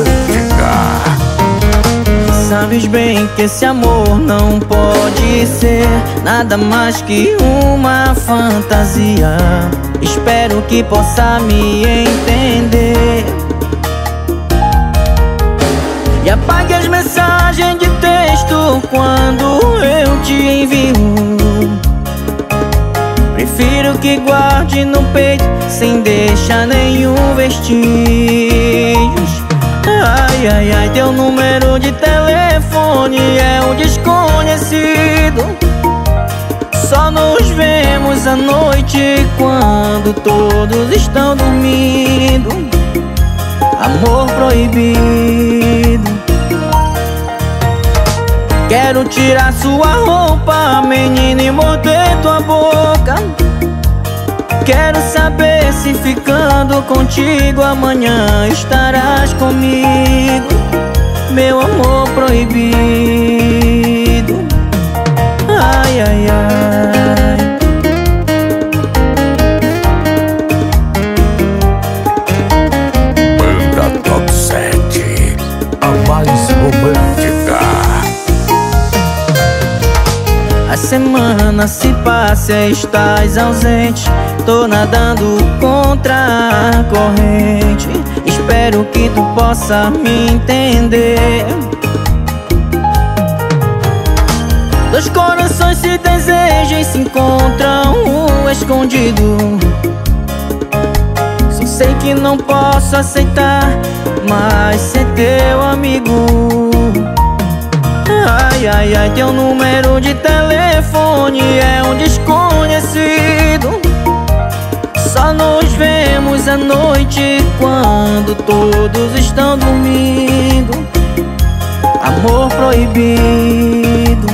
romântica. Sabes bem que esse amor não pode ser nada mais que uma fantasia. Espero que possa me entender e apague as mensagens de texto quando eu te envio. Prefiro que guarde no peito sem deixar nenhum vestígios. Ai, ai, ai, teu número de telefone é um desconhecido. Só nos vemos à noite quando todos estão dormindo. Amor proibido. Quero tirar sua roupa, menina, e morder tua boca. Quero saber se ficando contigo amanhã estarás comigo. Meu amor proibido. Ai, ai, ai. Banda Top 7, a mais romântica. A semana se passa e estás ausente. Tô nadando contra a corrente. Espero que tu possa me entender. Dois corações se desejam e se encontram escondido. Só sei que não posso aceitar mais ser teu amigo. Ai, ai, ai, teu número de telefone é um desconhecido. Só nos vemos à noite quando todos estão dormindo. Amor proibido.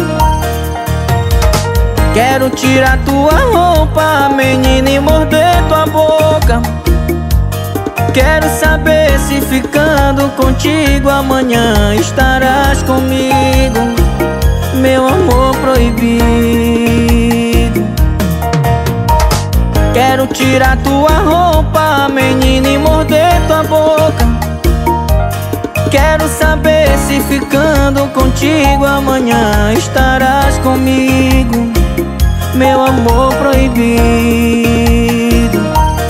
Quero tirar tua roupa, menina, e morder tua boca. Quero saber se ficando contigo amanhã estarás comigo. Meu amor proibido. Quero tirar tua roupa, menina, e morder tua boca. Quero saber se ficando contigo amanhã estarás comigo. Meu amor proibido.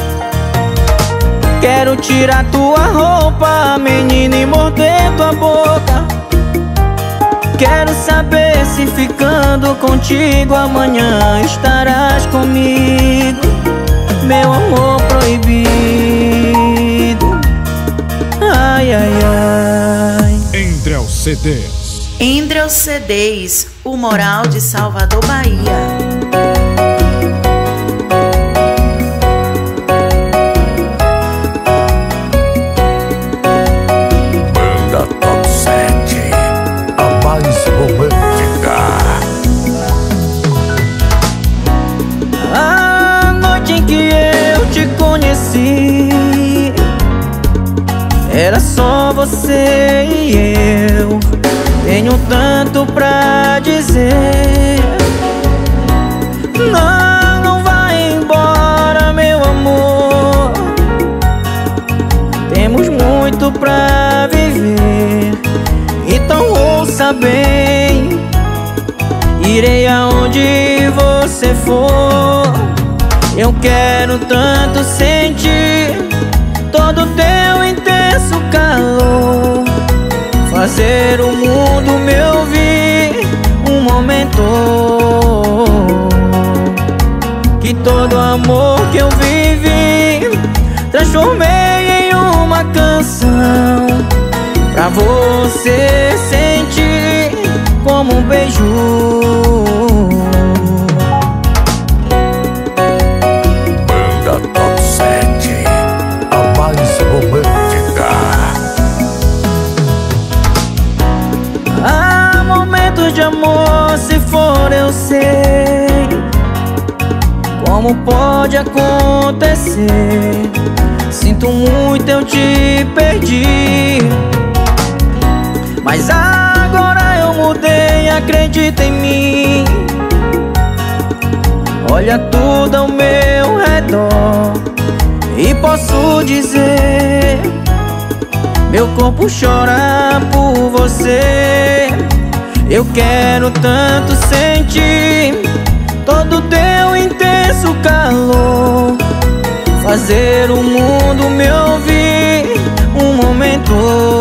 Quero tirar tua roupa, menina, e morder tua boca. Quero saber se ficando contigo amanhã estarás comigo. Meu amor proibido. Ai, ai, ai. Endrel CDs. Endrel CDs, o Moral de Salvador, Bahia. Banda Top 7, a mais romântica. A noite em que eu te conheci era só você e eu. Tenho tanto pra dizer. Não, não vai embora, meu amor. Temos muito pra viver. Então ouça bem. Irei aonde você for. Eu quero tanto sentir todo teu intenso calor. Fazer o mundo me ouvir um momento. Que todo amor que eu vivi transformei em uma canção. Pra você sentir como um beijo. Banda Top 7, a mais romântica. Há momentos de amor, se for eu sei como pode acontecer. Sinto muito, eu te perdi, mas agora eu mudei, acredita em mim. Olha tudo ao meu redor e posso dizer meu corpo chora por você. Eu quero tanto sentir todo teu intenso calor, fazer o mundo me ouvir um momento,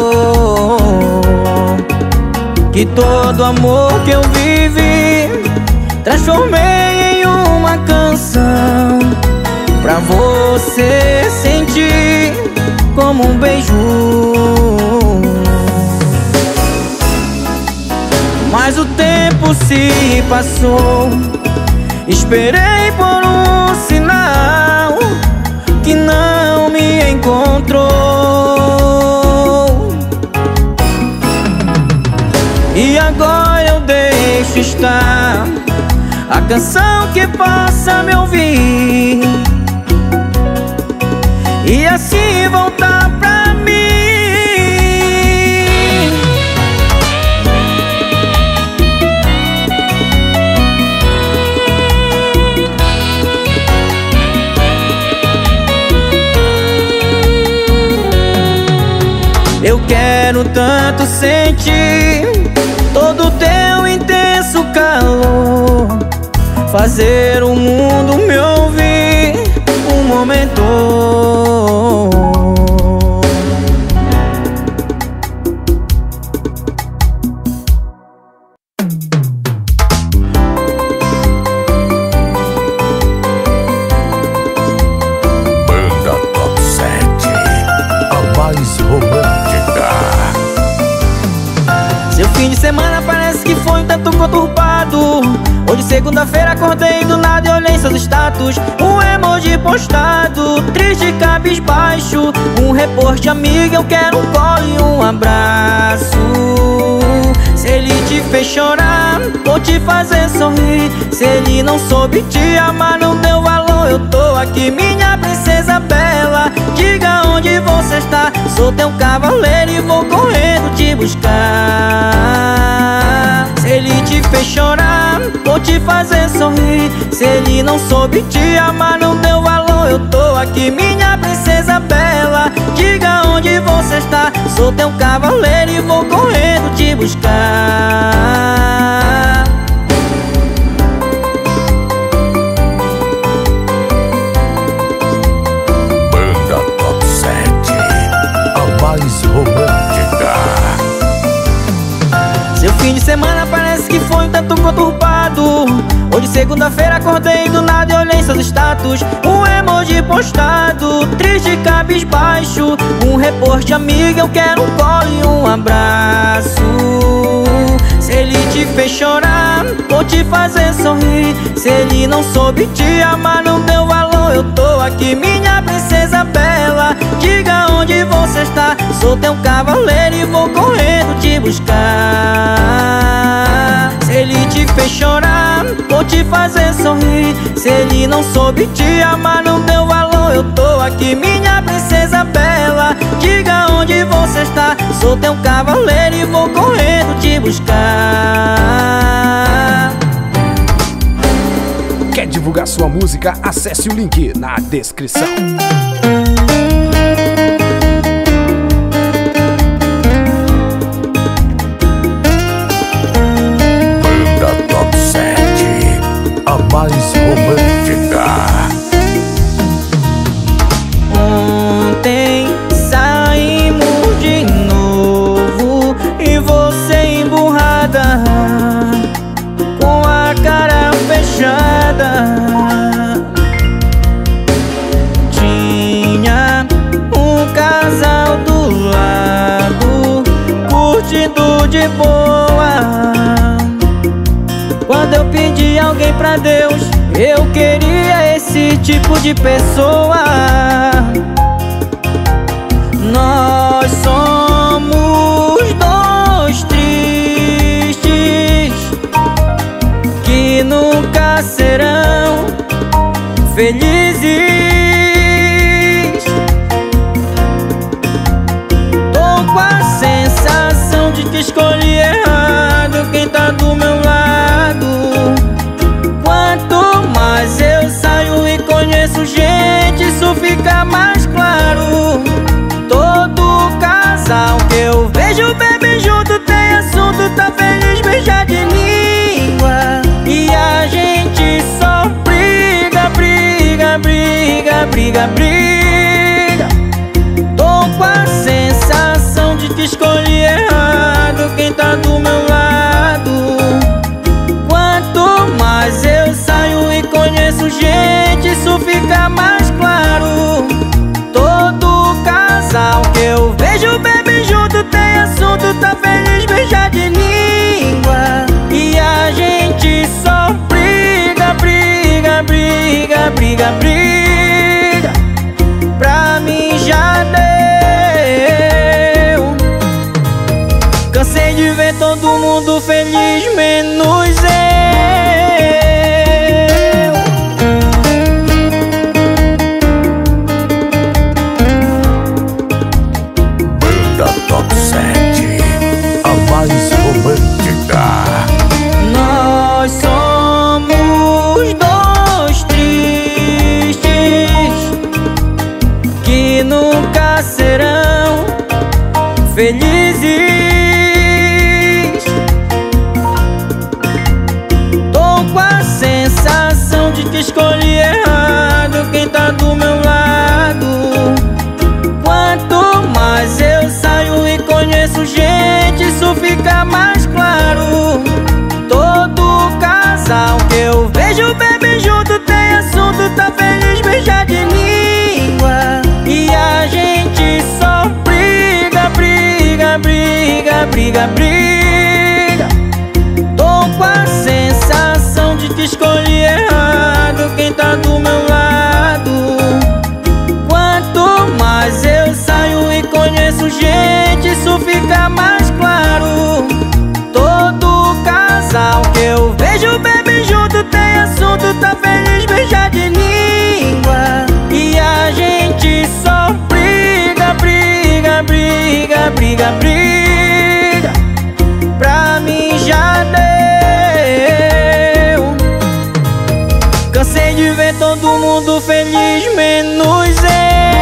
que todo amor que eu vivi transformei em uma canção, pra você sentir como um beijo. Mas o tempo se passou, esperei por um sinal que não me encontrou, e agora eu deixo estar a canção que possa me ouvir e assim voltar pra mim. Eu quero tanto sentir todo teu intenso calor, fazer o mundo me ouvir um momento. Banda Top 7, a mais romântica. Seu fim de semana parece que foi um tanto conturbado. Hoje segunda-feira acordei do nada e olhei seus status. Um emoji postado, triste, cabisbaixo. Um report de amiga, eu quero um colo e um abraço. Se ele te fez chorar, vou te fazer sorrir. Se ele não soube te amar, não deu valor, eu tô aqui, minha princesa bela. Diga onde você está, sou teu cavaleiro e vou correndo te buscar. Se ele te fez chorar, vou te fazer sorrir. Se ele não soube te amar, não deu valor, eu tô aqui, minha princesa bela. Diga onde você está, sou teu cavaleiro e vou correndo te buscar. Banda Top 7, a mais romântica. Seu fim de semana parece que foi um tanto conturbado. Hoje segunda-feira acordei do nada e olhei seus status. Um emoji postado, triste, cabisbaixo. Um report de amiga, eu quero um colo e um abraço. Se ele te fez chorar, vou te fazer sorrir. Se ele não soube te amar, não deu valor, eu tô aqui, minha princesa bela. Diga onde você está, sou teu cavaleiro e vou correndo te buscar. Se ele te fez chorar, vou te fazer sorrir. Se ele não soube te amar, não deu valor, eu tô aqui, minha princesa bela. Diga onde você está, sou teu cavaleiro e vou correndo te buscar. Quer divulgar sua música? Acesse o link na descrição. Banda Top 7, a mais romântica. Ontem saímos de novo e você emburrada, com a cara fechada. Tinha um casal do lado, curtindo de boa. Quando eu pedi alguém pra Deus, eu queria esse tipo de pessoa. Nós somos dois tristes que nunca serão felizes. Tô com a sensação de que escolhi errado quem tá do meu lado. Quanto mais eu saio e conheço gente, isso fica mais claro. Todo casal casal que eu vejo bebê junto, tem assunto, tá feliz, beija de língua. E a gente só briga, briga, briga, briga, briga. Tô com a sensação de que escolhi errado quem tá do meu lado. Quanto mais eu saio e conheço gente, isso fica mais claro. Todo casal que eu vejo bebe junto, tem assunto, tá feliz, beija de língua. E a gente só briga, briga, briga, briga, briga. Pra mim já deu. Cansei de ver todo mundo feliz, menos eu. Banda Top 7, a mais romântica. Nós somos dois tristes que nunca serão felizes. Tô com a sensação de que escolhi errado quem tá do meu lado. Quanto mais eu saio e conheço gente, isso fica mais claro. Todo casal que eu vejo bebe junto, tem assunto, tá feliz, beija de língua. E a gente só briga, briga, briga, briga, briga. Tô com a sensação de que escolhi errado quem tá do meu lado. Quanto mais eu saio e conheço gente, isso fica mais claro. Todo casal que eu vejo bebe junto, tem assunto, tá feliz, beija de língua. E a gente só briga, briga, briga, briga, briga. Pra mim já deu. Cansei de ver todo mundo feliz, menos eu.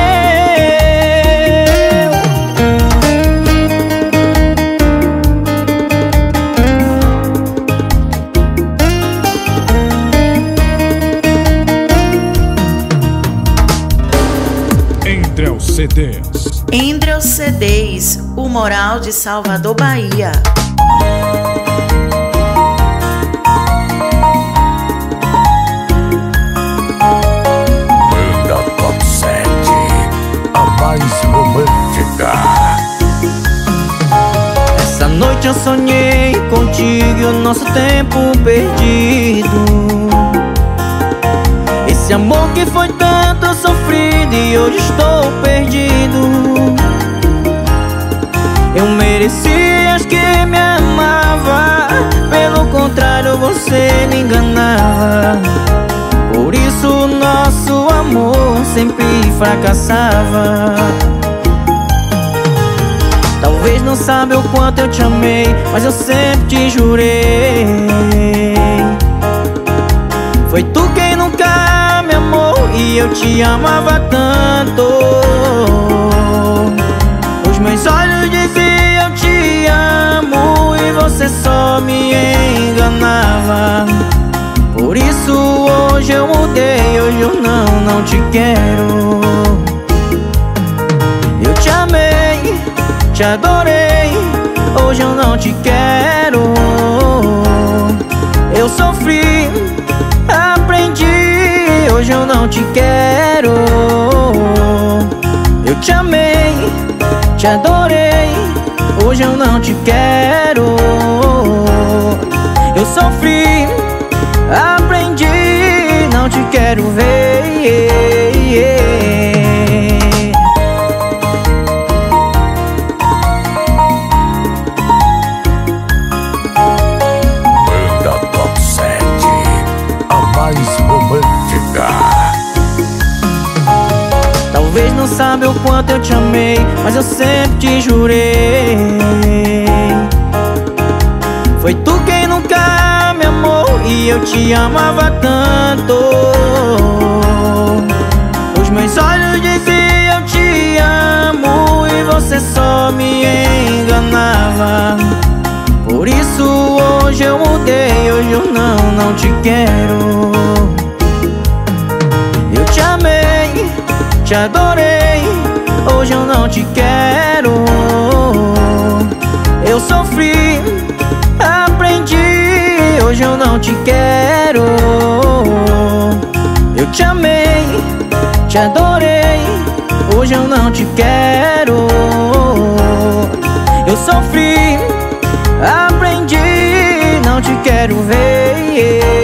Entre os CDs. Entre os CDs, o Moral de Salvador, Bahia. Banda Top 7, a mais romântica. Essa noite eu sonhei contigo e o nosso tempo perdido. Esse amor que foi tanto sofrido e hoje estou perdido. Eu merecias que me amava, pelo contrário você me enganava. Por isso o nosso amor sempre fracassava. Talvez não saiba o quanto eu te amei, mas eu sempre te jurei. Foi tu quem nunca me amou e eu te amava tanto. Os meus olhos diziam te amo e você só me enganava. Por isso hoje eu mudei, hoje eu não te quero. Eu te amei, te adorei, hoje eu não te quero. Eu sofri, aprendi, hoje eu não te quero. Eu te amei, te adorei, hoje eu não te quero. Eu sofri, aprendi, não te quero ver. Banda Top 7, a mais romântica. Talvez não saiba o quanto eu te amei, mas eu sempre te jurei. Foi tu quem nunca me amou e eu te amava tanto. Os meus olhos diziam te amo e você só me enganava. Por isso hoje eu mudei, hoje eu não te quero. Eu te amei, te adorei, hoje eu não te quero. Eu sofri, aprendi, hoje eu não te quero. Eu te amei, te adorei, hoje eu não te quero. Eu sofri, aprendi, não te quero ver.